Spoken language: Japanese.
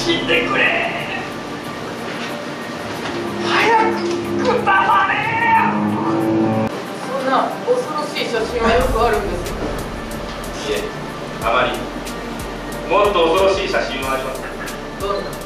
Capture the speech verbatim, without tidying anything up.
死んでくれ。早くくたばれ。 そんな恐ろしい写真はよくあるんですか？ いえ、あまり。もっと恐ろしい写真もあります。 どんな？